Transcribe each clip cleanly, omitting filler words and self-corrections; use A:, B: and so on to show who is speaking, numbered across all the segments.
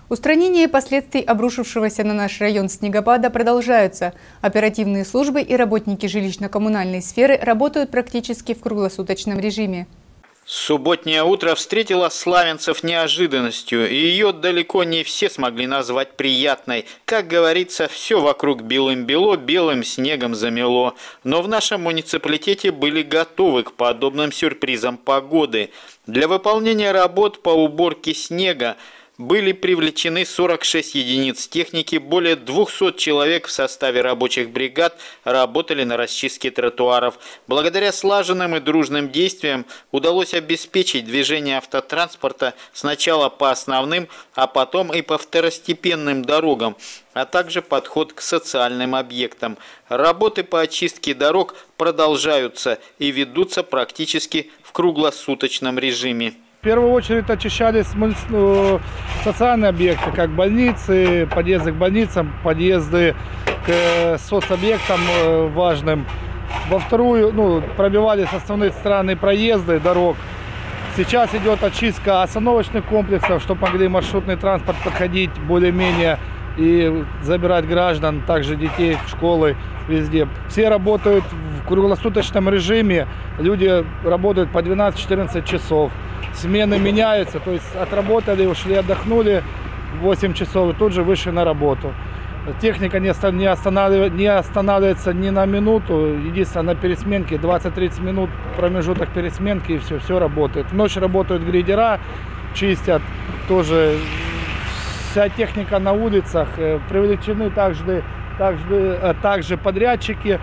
A: Устранение последствий обрушившегося на наш район снегопада продолжаются. Оперативные службы и работники жилищно-коммунальной сферы работают практически в круглосуточном режиме.
B: Субботнее утро встретило славянцев неожиданностью, и ее далеко не все смогли назвать приятной. Как говорится, все вокруг белым-бело, белым снегом замело. Но в нашем муниципалитете были готовы к подобным сюрпризам погоды. Для выполнения работ по уборке снега были привлечены 46 единиц техники, более 200 человек в составе рабочих бригад работали на расчистке тротуаров. Благодаря слаженным и дружным действиям удалось обеспечить движение автотранспорта сначала по основным, а потом и по второстепенным дорогам, а также подход к социальным объектам. Работы по очистке дорог продолжаются и ведутся практически в круглосуточном режиме.
C: В первую очередь очищались социальные объекты, как больницы, подъезды к больницам, подъезды к соцобъектам важным. Во вторую пробивались основные центральные проезды дорог. Сейчас идет очистка остановочных комплексов, чтобы могли маршрутный транспорт подходить более-менее и забирать граждан, также детей в школы, везде. Все работают в круглосуточном режиме, люди работают по 12-14 часов. Смены меняются, то есть отработали, ушли, отдохнули 8 часов и тут же вышли на работу. Техника не останавливается ни на минуту, единственное на пересменке, 20-30 минут промежуток пересменки и все работает. В ночь работают грейдера, чистят, тоже вся техника на улицах, привлечены также подрядчики,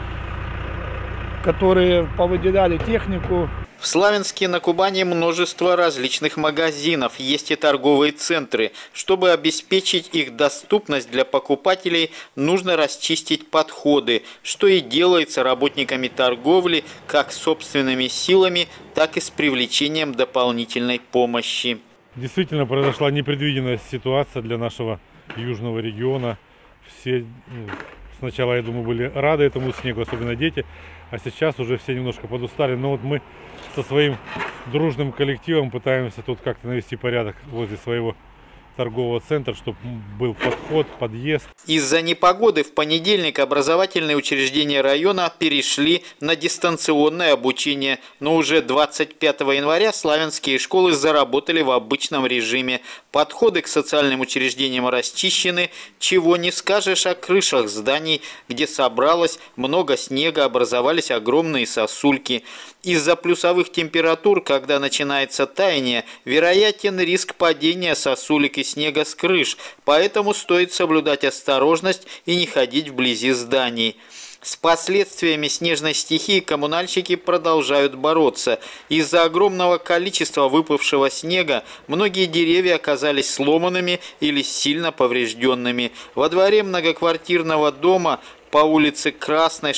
C: которые повыделяли технику.
B: В Славянске на Кубани множество различных магазинов, есть и торговые центры. Чтобы обеспечить их доступность для покупателей, нужно расчистить подходы, что и делается работниками торговли как собственными силами, так и с привлечением дополнительной помощи.
D: Действительно произошла непредвиденная ситуация для нашего южного региона. Все сначала, я думаю, были рады этому снегу, особенно дети, а сейчас уже все немножко подустали. Но вот мы со своим дружным коллективом пытаемся тут как-то навести порядок возле своего торгового центра, чтобы был подход, подъезд.
B: Из-за непогоды в понедельник образовательные учреждения района перешли на дистанционное обучение, но уже 25 января славянские школы заработали в обычном режиме. Подходы к социальным учреждениям расчищены, чего не скажешь о крышах зданий, где собралось много снега, образовались огромные сосульки. Из-за плюсовых температур, когда начинается таяние, вероятен риск падения сосулек и снега с крыш, поэтому стоит соблюдать осторожность и не ходить вблизи зданий. С последствиями снежной стихии коммунальщики продолжают бороться. Из-за огромного количества выпавшего снега многие деревья оказались сломанными или сильно поврежденными. Во дворе многоквартирного дома по улице Красной,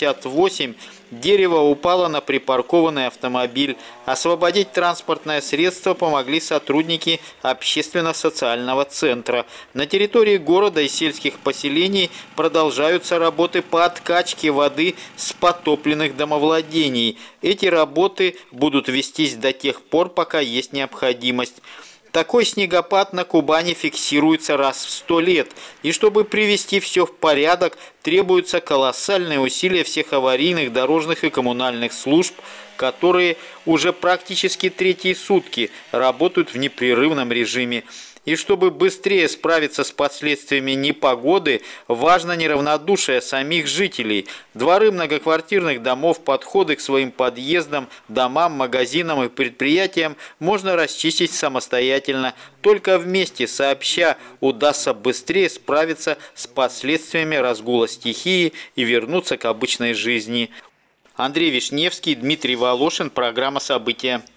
B: 68, дерево упало на припаркованный автомобиль. Освободить транспортное средство помогли сотрудники общественно-социального центра. На территории города и сельских поселений продолжаются работы по откачке воды с потопленных домовладений. Эти работы будут вестись до тех пор, пока есть необходимость. Такой снегопад на Кубани фиксируется раз в 100 лет, и чтобы привести все в порядок, требуются колоссальные усилия всех аварийных, дорожных и коммунальных служб, которые уже практически третьи сутки работают в непрерывном режиме. И чтобы быстрее справиться с последствиями непогоды, важно неравнодушие самих жителей. Дворы многоквартирных домов, подходы к своим подъездам, домам, магазинам и предприятиям можно расчистить самостоятельно. Только вместе, сообща, удастся быстрее справиться с последствиями разгула стихии и вернуться к обычной жизни. Андрей Вишневский, Дмитрий Волошин, программа «События».